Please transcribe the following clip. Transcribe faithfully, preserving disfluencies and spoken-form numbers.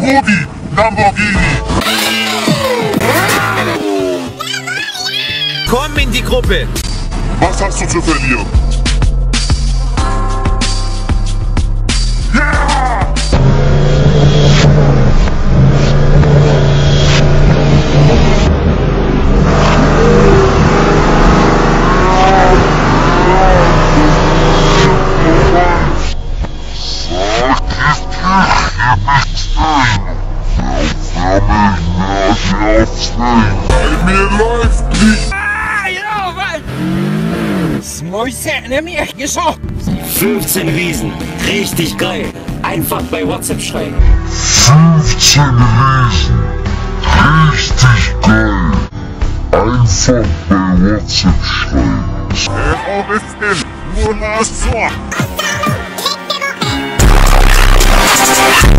Rudi, Lamborghini. Komm in die Gruppe. Was hast du zu verlieren? Ja! Bei mir läuft nicht. Ah, ja, was? Das Mäuschen hat mir gesagt. fünfzehn Riesen. Richtig geil. Einfach bei WhatsApp schreiben. fünfzehn Riesen. Richtig geil. Einfach bei WhatsApp schreiben. Hör auf, ist in. Nur nach so.